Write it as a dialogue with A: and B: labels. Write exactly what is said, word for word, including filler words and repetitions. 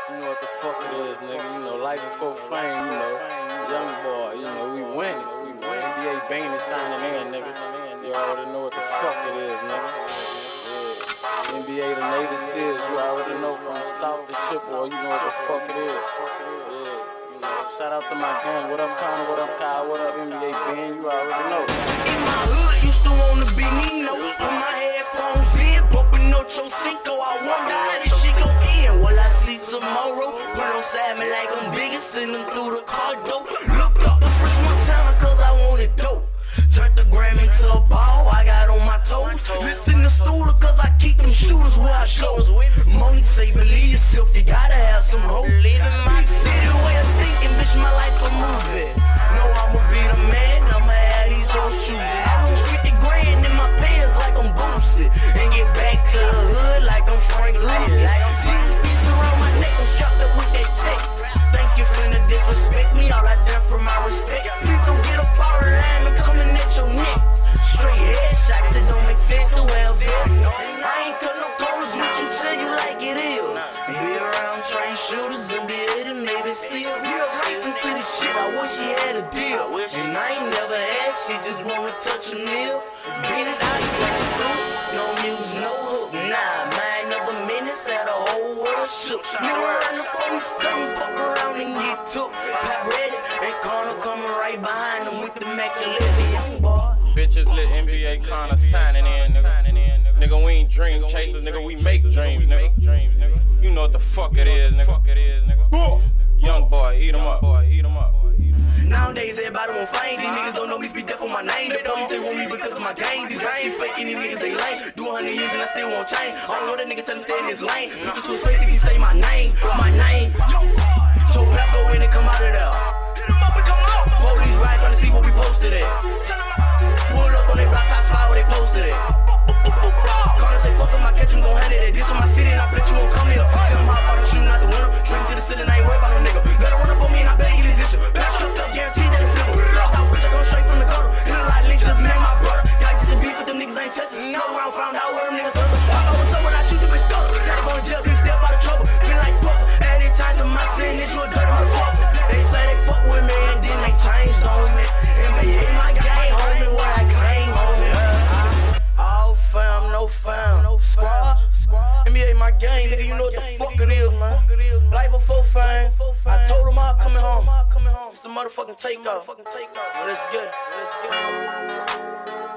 A: You know what the fuck it is, nigga. You know, life before fame, you know. Young boy, you know, we win. We win. N B A Bane is signing in, nigga. You already know what the fuck it is, nigga. Yeah. N B A the native seals, you already know from South to Chippewa, you know what the fuck it is. Yeah. You know, shout out to my gang. What up, Connor? What up, Kyle? What up, N B A Bane? You already know.
B: In my hood, used to wanna be Nino. Put my headphones in, bumping Ocho Cinco. I wonder how this shit gon' end. Will I see tomorrow? Put on Sammy like I'm biggest, send them through the car door. Look up the French Montana, cause I wanted dope. Turned the gram into a ball, I got on my toes. Listen to Scooter, cause I keep them shooters where I go. Money say believe yourself, you gotta have some hope. Big city way of thinking, bitch, my life a movie. No, I'ma be the man, I'ma have these old shoes. I want fifty grand in my pants like I'm Boosie. And get back to the hood like I'm Frank Lucas. Jesus piece around my neck, I'm strapped up with that text. Think you finna disrespect me, all I done for my respect. Please don't get up out of line and coming at your neck. Straight headshots, it don't make sense to wear a vest. I ain't cut no corners with you, tell you like it is. Be around train shooters and be a the Navy SEAL. Real life into this shit, I wish she had a deal. And I ain't never had, she just wanna touch a meal. Business how you gotta do, no music, no hook. Nah, mind of a menace, had a whole world shook. Nigga run up on me, stunning, fuck around and get took. Pop ready, and Connor coming right behind him with the immaculate young boy.
C: Bitches lit N B A Connor signing in, nigga. Nigga, we ain't dream chasers, nigga, we make dreams, nigga. You know what the fuck it is, nigga. Young boy, eat 'em up.
B: Nowadays, everybody want fame. These niggas don't know me, speak deaf on my name. They don't, they want me because of my game. These guys ain't fake, any niggas they lame. Do a hundred years and I still won't change. I don't know that nigga tell him stay in his lane. Listen to his face if he say my name, my name. Young boy. So rap go in and come out of there. Hit him up and come out. Police ride trying to see what we posted at. Tell him I pull up on they block shots fire where they posted at. Gonna say fuck him, I catch him, gon' hand it at. This on my city and I bet you won't come here. Tell him hop out and shooting out the window. Straight to the city and I ain't worried about no nigga. Let her run up on me and I bet he his issue. Back struck up, guaranteed that it flip. Locked out, bitch, I come straight from the gutter. Hit a lot of licks, just man, my brother. Got used to beef with them niggas, ain't touching. Go around, found out where them niggas hustle. I know what's up when I shoot the bitch stuck. Gotta go in jail, can't step out of trouble. Feel like fuck. Any time to my sin is you a dirty motherfucker. They say they fuck with me and then they changed on me. N B A my gang, homie, where I came, homie. All fam, no fam, no squad. N B A my gang, nigga, you know what the fuck it is, man. Life before fame. I told them all coming home. It's the motherfucking takeoff. Let's get it. Let's get it.